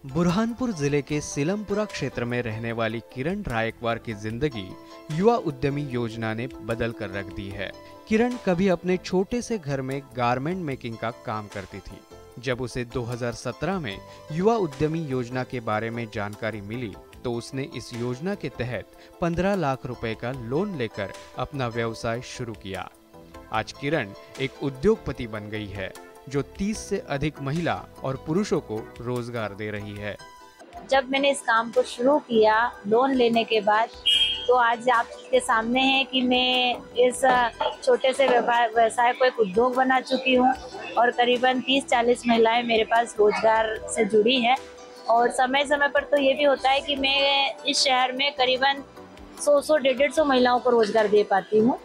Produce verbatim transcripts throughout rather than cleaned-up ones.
बुरहानपुर जिले के सिलमपुरा क्षेत्र में रहने वाली किरण रायकवार की जिंदगी युवा उद्यमी योजना ने बदल कर रख दी है। किरण कभी अपने छोटे से घर में गारमेंट मेकिंग का काम करती थी। जब उसे दो हज़ार सत्रह में युवा उद्यमी योजना के बारे में जानकारी मिली तो उसने इस योजना के तहत पंद्रह लाख रुपए का लोन लेकर अपना व्यवसाय शुरू किया। आज किरण एक उद्योगपति बन गई है जो तीस से अधिक महिला और पुरुषों को रोजगार दे रही है। जब मैंने इस काम को शुरू किया लोन लेने के बाद, तो आज आपके सामने है कि मैं इस छोटे से व्यवसाय को एक उद्योग बना चुकी हूँ और करीबन तीस चालीस महिलाएं मेरे पास रोजगार से जुड़ी हैं। और समय समय पर तो ये भी होता है कि मैं इस शहर में करीबन सौ सौ डेढ़ डेढ़ सौ महिलाओं को रोजगार दे पाती हूँ।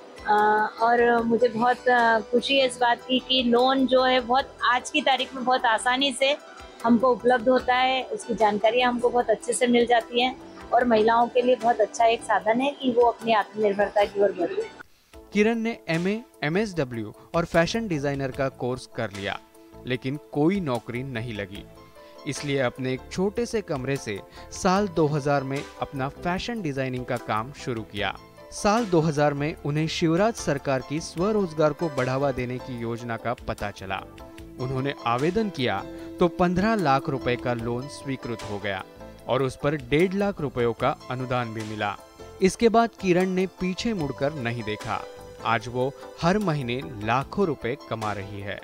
और मुझे बहुत खुशी है इस बात की कि लोन जो है बहुत आज की तारीख में बहुत आसानी से हमको उपलब्ध होता है, उसकी जानकारी हमको बहुत अच्छे से मिल जाती है और महिलाओं के लिए बहुत अच्छा एक साधन है कि वो अपनी आत्मनिर्भरता की ओर बढ़े। किरण ने एमए, एमएसडब्ल्यू और फैशन डिजाइनर का कोर्स कर लिया, लेकिन कोई नौकरी नहीं लगी। इसलिए अपने एक छोटे से कमरे से साल दो हज़ार में अपना फैशन डिजाइनिंग का काम शुरू किया। साल दो हज़ार में उन्हें शिवराज सरकार की स्वरोजगार को बढ़ावा देने की योजना का पता चला। उन्होंने आवेदन किया तो पंद्रह लाख रुपए का लोन स्वीकृत हो गया और उस पर डेढ़ लाख रुपयों का अनुदान भी मिला। इसके बाद किरण ने पीछे मुड़कर नहीं देखा। आज वो हर महीने लाखों रुपए कमा रही है।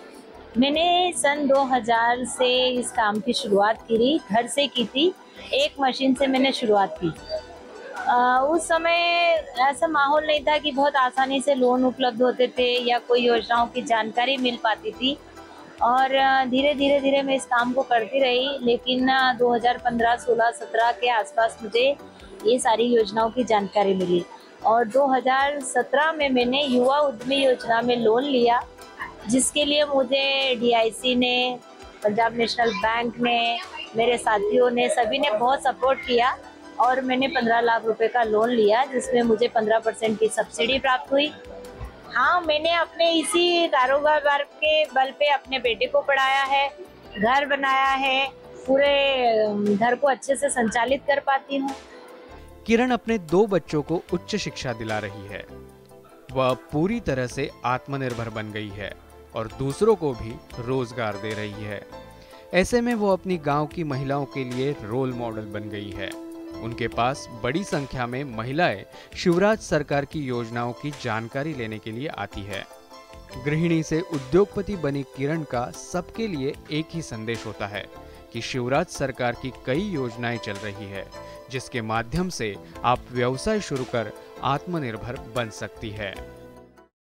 मैंने सन दो हज़ार से इस काम की शुरुआत की, घर से की थी। एक मशीन से मैंने शुरुआत की। आ, उस समय ऐसा माहौल नहीं था कि बहुत आसानी से लोन उपलब्ध होते थे या कोई योजनाओं की जानकारी मिल पाती थी। और धीरे धीरे धीरे मैं इस काम को करती रही, लेकिन दो हज़ार पंद्रह, सोलह, सत्रह के आसपास मुझे ये सारी योजनाओं की जानकारी मिली और दो हज़ार सत्रह में मैंने युवा उद्यमी योजना में लोन लिया, जिसके लिए मुझे डी आई सी ने, पंजाब नेशनल बैंक ने, मेरे साथियों ने, सभी ने बहुत सपोर्ट किया और मैंने पंद्रह लाख रुपए का लोन लिया, जिसमें मुझे पंद्रह परसेंट की सब्सिडी प्राप्त हुई। हाँ, मैंने अपने इसी कारोबार के बल पे अपने बेटे को पढ़ाया है, घर बनाया है, पूरे घर को अच्छे से संचालित कर पाती हूँ। किरण अपने दो बच्चों को उच्च शिक्षा दिला रही है। वह पूरी तरह से आत्मनिर्भर बन गई है और दूसरों को भी रोजगार दे रही है। ऐसे में वो अपनी गांव की महिलाओं के लिए रोल मॉडल बन गई है। उनके पास बड़ी संख्या में महिलाएं शिवराज सरकार की योजनाओं की जानकारी लेने के लिए आती है। गृहिणी से उद्योगपति बनी किरण का सबके लिए एक ही संदेश होता है कि शिवराज सरकार की कई योजनाएं चल रही है, जिसके माध्यम से आप व्यवसाय शुरू कर आत्मनिर्भर बन सकती है।